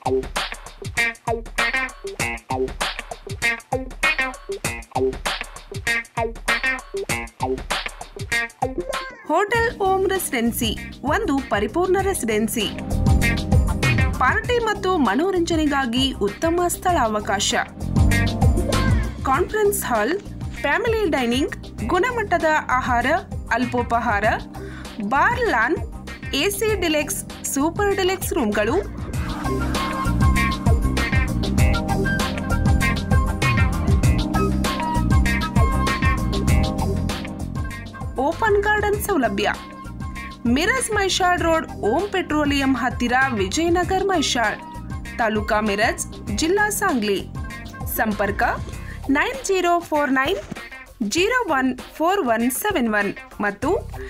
Hotel ohm residency ಒಂದು ಪರಿಪೂರ್ಣ residency. Party ಮತ್ತು ಮನೋರಂಜನೆಗಾಗಿ ಉತ್ತಮ ಸ್ಥಳಾವಕಾಶ. ಕಾನ್ಫರೆನ್ಸ್ ಹಾಲ್, ಫ್ಯಾಮಿಲಿ ಡೈನಿಂಗ್, ಗುಣಮಟ್ಟದ ಆಹಾರ, ಅಲ್ಪೋಪಹಾರ, bar, lawn, AC deluxe, super deluxe ರೂಮ್ಗಳು, ಓಪನ್ ಗಾರ್ಡನ್ ಸೌಲಭ್ಯ. ಮಿರಜ್ ಮೈಷಾಡ್ ರೋಡ್, ಓಂ ಪೆಟ್ರೋಲಿಯಂ ಹತ್ತಿರ, ವಿಜಯನಗರ್ ಮೈಷಾಡ್, ತಾಲೂಕಾ ಮಿರಜ್, ಜಿಲ್ಲಾ ಸಾಂಗ್ಲಿ. ಸಂಪರ್ಕ 9049014171 ಮತ್ತು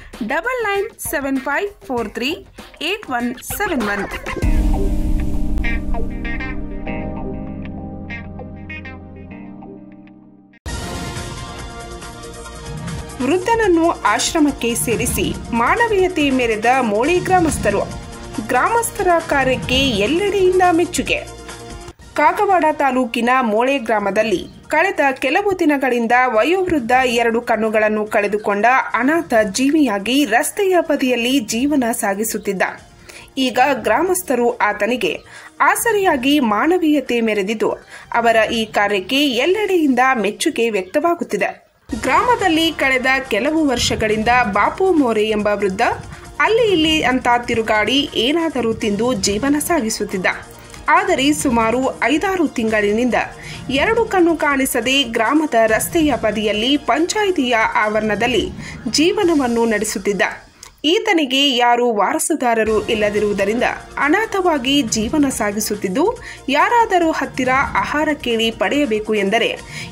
9975438171. ವೃದ್ಧನನ್ನು ಆಶ್ರಮಕ್ಕೆ ಸೇರಿಸಿ ಮಾನವೀಯತೆ ಮೆರೆದ ಮೋಳಿ ಗ್ರಾಮಸ್ಥರು. ಗ್ರಾಮಸ್ಥರ ಕಾರ್ಯಕ್ಕೆ ಎಲ್ಲೆಡೆಯಿಂದ ಮೆಚ್ಚುಗೆ. ಕಾಗವಾಡ ತಾಲೂಕಿನ ಮೋಳೆ ಗ್ರಾಮದಲ್ಲಿ ಕಳೆದ ಕೆಲವು ದಿನಗಳಿಂದ ವಯೋವೃದ್ಧ 2 ಕಣ್ಣುಗಳನ್ನು ಕಳೆದುಕೊಂಡ ಅನಾಥ ಜೀವಿಯಾಗಿ ರಸ್ತೆಯ ಬದಿಯಲ್ಲಿ ಜೀವನ ಸಾಗಿಸುತ್ತಿದ್ದ. ಈಗ ಗ್ರಾಮಸ್ಥರು ಆತನಿಗೆ ಆಸರೆಯಾಗಿ ಮಾನವೀಯತೆ ಮೆರೆದಿದ್ದು ಅವರ ಈ ಕಾರ್ಯಕ್ಕೆ ಎಲ್ಲೆಡೆಯಿಂದ ಮೆಚ್ಚುಗೆ ವ್ಯಕ್ತವಾಗುತ್ತಿದೆ. ಗ್ರಾಮದಲ್ಲಿ ಕಳೆದ ಕೆಲವು ವರ್ಷಗಳಿಂದ ಬಾಪು ಮೋರೆ ಎಂಬ ವೃದ್ಧ ಅಲ್ಲಿ ಇಲ್ಲಿ ಅಂತ ತಿರುಗಾಡಿ ಏನಾದರೂ ತಿಂದು ಜೀವನ ಸಾಗಿಸುತ್ತಿದ್ದ. ಆದರೆ ಸುಮಾರು 5-6 ತಿಂಗಳಿನಿಂದ 2 ಕಣ್ಣು ಕಾಣಿಸದೆ ಗ್ರಾಮದ ರಸ್ತೆಯ ಬದಿಯಲ್ಲಿ ಪಂಚಾಯಿತಿಯ ಆವರಣದಲ್ಲಿ ಜೀವನವನ್ನು ನಡೆಸುತ್ತಿದ್ದ. ಈತನಿಗೆ ಯಾರೂ ವಾರಸುದಾರರು ಇಲ್ಲದಿರುವುದರಿಂದ ಅನಾಥವಾಗಿ ಜೀವನ ಸಾಗಿಸುತ್ತಿದ್ದು, ಯಾರಾದರೂ ಹತ್ತಿರ ಆಹಾರ ಕೇಳಿ ಪಡೆಯಬೇಕು ಎಂದರೆ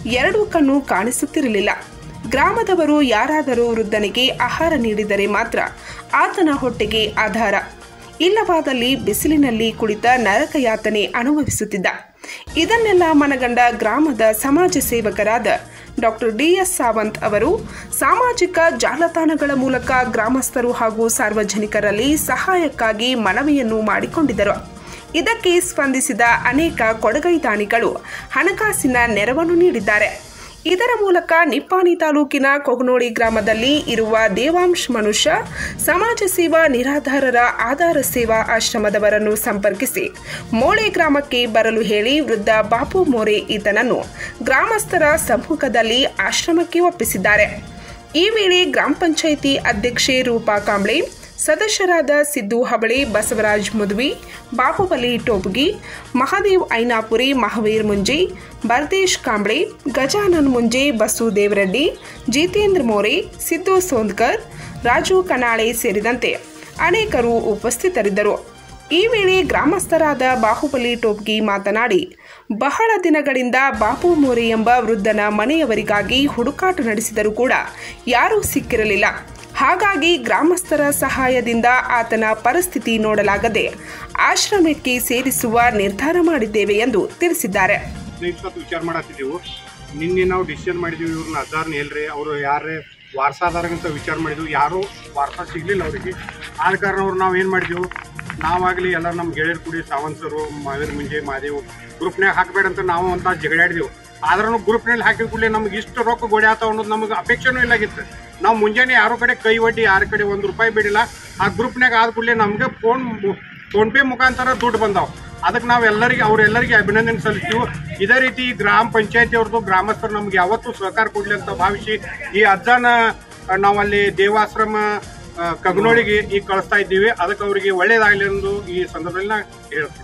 2 ಕಣ್ಣು ಕಾಣಿಸುತ್ತಿರಲಿಲ್ಲ. ಗ್ರಾಮದವರು ಯಾರಾದರೂ ವೃದ್ಧನಿಗೆ ಆಹಾರ ನೀಡಿದರೆ ಮಾತ್ರ ಆತನ ಹೊಟ್ಟೆಗೆ ಆಧಾರ. ಇಲ್ಲವಾದಲ್ಲಿ ಬಿಸಿಲಿನಲ್ಲಿ ಕುಳಿತ ನರಕಯಾತನೆ ಅನುಭವಿಸುತ್ತಿದ್ದ. ಇದನ್ನೆಲ್ಲ ಮನಗಂಡ ಗ್ರಾಮದ ಸಮಾಜ ಸೇವಕರಾದ ಡಾಕ್ಟರ್ ಡಿ.ಎಸ್. ಸಾವಂತ್ ಅವರು ಸಾಮಾಜಿಕ ಜಾಲತಾಣಗಳ ಮೂಲಕ ಗ್ರಾಮಸ್ಥರು ಹಾಗೂ ಸಾರ್ವಜನಿಕರಲ್ಲಿ ಸಹಾಯಕ್ಕಾಗಿ ಮನವಿಯನ್ನು ಮಾಡಿಕೊಂಡಿದ್ದರು. ಇದಕ್ಕೆ ಸ್ಪಂದಿಸಿದ ಅನೇಕ ಕೊಡಗೈ ದಾನಿಗಳು ಹಣಕಾಸಿನ ನೆರವನ್ನು ನೀಡಿದ್ದಾರೆ. ಇದರ ಮೂಲಕ ನಿಪ್ಪಾಣಿ ತಾಲೂಕಿನ ಕೊಗನೋಳಿ ಗ್ರಾಮದಲ್ಲಿ ಇರುವ ದೇವಾಂಶ್ ಮನುಷ್ಯ ಸಮಾಜ ಸೇವಾ ನಿರಾಧಾರರ ಆಧಾರ ಸೇವಾ ಆಶ್ರಮದವರನ್ನು ಸಂಪರ್ಕಿಸಿ ಮೋಳೆ ಗ್ರಾಮಕ್ಕೆ ಬರಲು ಹೇಳಿ ವೃದ್ಧ ಬಾಪು ಮೋರೆ ಈತನನ್ನು ಗ್ರಾಮಸ್ಥರ ಸಮ್ಮುಖದಲ್ಲಿ ಆಶ್ರಮಕ್ಕೆ ಒಪ್ಪಿಸಿದ್ದಾರೆ. ಈ ವೇಳೆ ಗ್ರಾಮ ಪಂಚಾಯಿತಿ ಅಧ್ಯಕ್ಷೆ ರೂಪಾ ಕಾಂಬ್ಳೆ, ಸದಸ್ಯರಾದ ಸಿದ್ದು ಹಬಳೆ, ಬಸವರಾಜ್ ಮುದ್ವಿ, ಬಾಹುಬಲಿ ಟೋಪಗಿ, ಮಹಾದೇವ್ ಐನಾಪುರಿ, ಮಹಾವೀರ್ ಮುಂಜೆ, ಭರತೇಶ್ ಕಾಂಬ್ಳೆ, ಗಜಾನನ್ ಮುಂಜೆ, ಬಸು ದೇವರೆಡ್ಡಿ, ಜಿತೇಂದ್ರ ಮೋರೆ, ಸಿದ್ದು ಸೋಂದ್ಕರ್, ರಾಜು ಕನಾಳೆ ಸೇರಿದಂತೆ ಅನೇಕರು ಉಪಸ್ಥಿತರಿದ್ದರು. ಈ ವೇಳೆ ಗ್ರಾಮಸ್ಥರಾದ ಬಾಹುಬಲಿ ಟೋಪ್ಗಿ ಮಾತನಾಡಿ, ಬಹಳ ದಿನಗಳಿಂದ ಬಾಪು ಮೋರೆ ಎಂಬ ವೃದ್ಧನ ಮನೆಯವರಿಗಾಗಿ ಹುಡುಕಾಟ ನಡೆಸಿದರೂ ಕೂಡ ಯಾರೂ ಸಿಕ್ಕಿರಲಿಲ್ಲ. ಹಾಗಾಗಿ ಗ್ರಾಮಸ್ಥರ ಸಹಾಯದಿಂದ ಆತನ ಪರಿಸ್ಥಿತಿ ನೋಡಲಾಗದೆ ಆಶ್ರಮಕ್ಕೆ ಸೇರಿಸುವ ನಿರ್ಧಾರ ಮಾಡಿದ್ದೇವೆ ಎಂದು ತಿಳಿಸಿದ್ದಾರೆ. ವಿಚಾರ ಮಾಡತ್ತಿದ್ದೆವು. ನಿನ್ನೆ ನಾವು ಡಿಸಿಷನ್ ಮಾಡಿದ್ವಿ, ಇವ್ರನ್ನ ಅದಾರ್ನ ಹೇಳ್ರಿ, ಅವರು ಯಾರೇ ವಾರಸಾದಾರಂತ ವಿಚಾರ ಮಾಡಿದ್ವು. ಯಾರೂ ವಾರಸ ಸಿಗಲಿಲ್ಲ ಅವರಿಗೆ. ಆದ ಕಾರಣ ಅವ್ರು ನಾವು ಏನು ಮಾಡಿದೆವು, ನಾವಾಗಲಿ ಎಲ್ಲ ನಮ್ಮ ಗೆಳೆಯರು ಕೂಡಿ ಸಾವಂತ್ ಸರು, ಮಹಾವೀರ್ ಮುಂಜೆ, ಮಹಾದೇವ್ ಗ್ರೂಪ್ನಾಗ ಹಾಕಬೇಡಂತ ನಾವು ಅಂತ ಜಗಳಾಡಿದೆವು. ಆದ್ರೂ ಗ್ರೂಪ್ನಲ್ಲಿ ಹಾಕಿದ ಕೂಡಲೇ ನಮ್ಗೆ ಇಷ್ಟು ರೊಕ್ಕ ಗೋಡೆ ಆತಾವ ಅನ್ನೋದು ನಮಗೆ ಅಪೇಕ್ಷೆನೂ ಇಲ್ಲಾಗಿತ್ತು. ನಾವು ಮುಂಜಾನೆ ಯಾರ ಕಡೆ ಕೈ ಒಡ್ಡಿ ಯಾರ ಕಡೆ ₹1 ಬಿಡಿಲ್ಲ. ಆ ಗ್ರೂಪ್ನಾಗ ಆದ ಕೂಡಲೇ ನಮಗೆ ಫೋನ್ ಪೇ ಮುಖಾಂತರ ದುಡ್ಡು ಬಂದಾವೆ. ಅದಕ್ಕೆ ನಾವು ಅವರೆಲ್ಲರಿಗೆ ಅಭಿನಂದನೆ ಸಲ್ಲಿಸ್ತೀವಿ. ಇದೇ ರೀತಿ ಗ್ರಾಮ ಪಂಚಾಯತಿ ಅವ್ರದ್ದು ಗ್ರಾಮಸ್ಥರು ನಮ್ಗೆ ಯಾವತ್ತೂ ಸಹಕಾರ ಕೊಡಲಿ ಅಂತ ಭಾವಿಸಿ ಈ ಅಜ್ಜನ ನಾವಲ್ಲಿ ದೇವಾಶ್ರಮ ಕಗನೋಳಿಗೆ ಈಗ ಕಳಿಸ್ತಾ ಇದ್ದೀವಿ. ಅದಕ್ಕೆ ಅವರಿಗೆ ಒಳ್ಳೇದಾಗಲಿ ಎಂದು ಈ ಸಂದರ್ಭದಲ್ಲಿ ನಾನು ಹೇಳ್ತೀನಿ.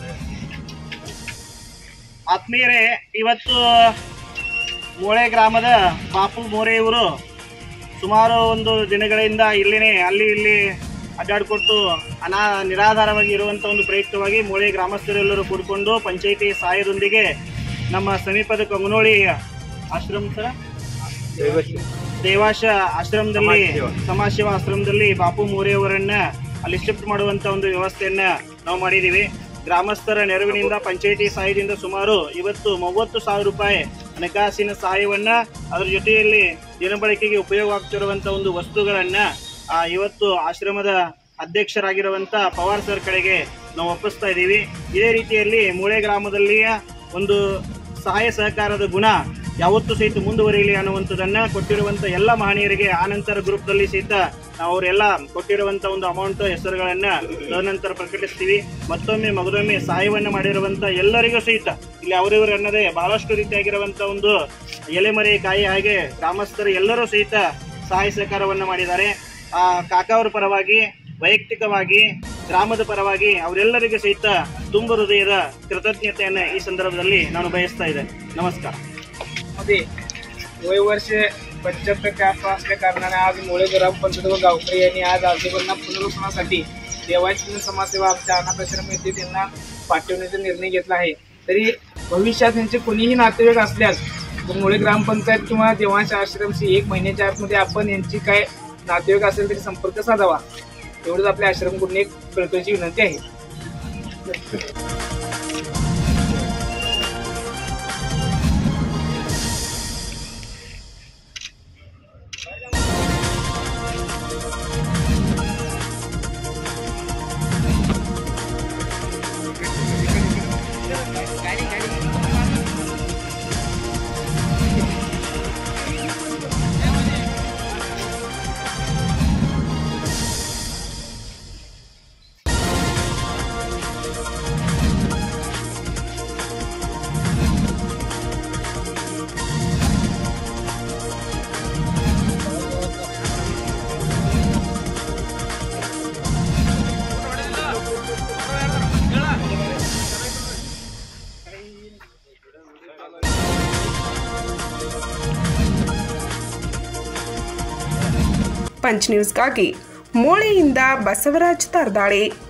ಆತ್ಮೀಯರೇ, ಇವತ್ತು ಮೋಳೆ ಗ್ರಾಮದ ಬಾಪು ಮೋರೆ ಇವರು ಸುಮಾರು ಒಂದು ದಿನಗಳಿಂದ ಇಲ್ಲಿನೇ ಅಲ್ಲಿ ಇಲ್ಲಿ ಅಡ್ಡಾಡಿಕೊಟ್ಟು ನಿರಾಧಾರವಾಗಿ ಇರುವಂಥ ಒಂದು ಪ್ರಯುಕ್ತವಾಗಿ ಮೋಳೆ ಗ್ರಾಮಸ್ಥರೆಲ್ಲರೂ ಕೂಡಿಕೊಂಡು ಪಂಚಾಯಿತಿ ಸಹಾಯದೊಂದಿಗೆ ನಮ್ಮ ಸಮೀಪದ ಕಗನೋಳಿ ಆಶ್ರಮ ದೇವಾಶ ಆಶ್ರಮದಲ್ಲಿ ಸಮಾಜ ಸೇವಾ ಆಶ್ರಮದಲ್ಲಿ ಬಾಪು ಮೋರೆ ಅವರನ್ನ ಅಲ್ಲಿ ಶಿಫ್ಟ್ ಮಾಡುವಂಥ ಒಂದು ವ್ಯವಸ್ಥೆಯನ್ನ ನಾವು ಮಾಡಿದ್ದೀವಿ. ಗ್ರಾಮಸ್ಥರ ನೆರವಿನಿಂದ ಪಂಚಾಯಿತಿ ಸಹಾಯದಿಂದ ಸುಮಾರು ಇವತ್ತು ₹30,000 ಹಣಕಾಸಿನ ಸಹಾಯವನ್ನ, ಅದರ ಜೊತೆಯಲ್ಲಿ ದಿನಬಳಕೆಗೆ ಉಪಯೋಗವಾಗ್ತಿರುವಂಥ ಒಂದು ವಸ್ತುಗಳನ್ನ ಇವತ್ತು ಆಶ್ರಮದ ಅಧ್ಯಕ್ಷರಾಗಿರುವಂಥ ಪವಾರ್ ಸರ್ ಕಡೆಗೆ ನಾವು ಒಪ್ಪಿಸ್ತಾ ಇದ್ದೀವಿ. ಇದೇ ರೀತಿಯಲ್ಲಿ ಮೂಳೆ ಗ್ರಾಮದಲ್ಲಿಯ ಒಂದು ಸಹಾಯ ಸಹಕಾರದ ಗುಣ ಯಾವತ್ತೂ ಸಹಿತ ಮುಂದುವರಿಯಲಿ ಅನ್ನುವಂಥದ್ದನ್ನ ಕೊಟ್ಟಿರುವಂಥ ಎಲ್ಲ ಮಹನೀಯರಿಗೆ ಆನಂತರ ಗ್ರೂಪ್ದಲ್ಲಿ ಸಹಿತ ಅವರೆಲ್ಲ ಕೊಟ್ಟಿರುವಂಥ ಒಂದು ಅಮೌಂಟ್ ಹೆಸರುಗಳನ್ನ ತದನಂತರ ಪ್ರಕಟಿಸ್ತೀವಿ. ಮಗದೊಮ್ಮೆ ಸಹಾಯವನ್ನು ಮಾಡಿರುವಂಥ ಎಲ್ಲರಿಗೂ ಸಹಿತ ಇಲ್ಲಿ ಅವರಿವರು ಅನ್ನದೇ ಬಹಳಷ್ಟು ರೀತಿಯಾಗಿರುವಂಥ ಒಂದು ಎಲೆಮರೆ ಕಾಯಿ ಹಾಗೆ ಗ್ರಾಮಸ್ಥರು ಎಲ್ಲರೂ ಸಹಿತ ಸಹಾಯ ಸಹಕಾರವನ್ನು ಮಾಡಿದ್ದಾರೆ. ಆ ಕಾಕಾವರ ಪರವಾಗಿ ವೈಯಕ್ತಿಕವಾಗಿ ಗ್ರಾಮದ ಪರವಾಗಿ ಅವರೆಲ್ಲರಿಗೂ ಸಹಿತ ತುಂಬ ಹೃದಯದ ಕೃತಜ್ಞತೆಯನ್ನು ಈ संदर्भात ನಾನು बयसता इद्देನೆ. नमस्कार. वय वर्ष 75 च्या आसपास असल्या कारणाने आज मोळे ग्रामपंचायत व गावकरी यांनी आज आजोबांना पुनर्वसनासाठी देवाची समाजसेवा आमच्या अनाथाश्रम येथे त्यांना पाठवण्याचा निर्णय घेतला आहे. तरी भविष्यात त्यांचे कोणीही नातेवाईक असल्यास मोळे ग्रामपंचायत किंवा देवांच्या आश्रमशी 1 महिन्याच्या आतमध्ये आपण यांची काय नातेवाईक असेल तरी संपर्क साधावा, एवढंच आपल्या आश्रमकडून एक कळकळीची विनंती आहे. पंच न्यूज़ ಗಾಗಿ ಮೂಳೆಯಿಂದ ಬಸವರಾಜ್ ತರ್ದಾಳೆ.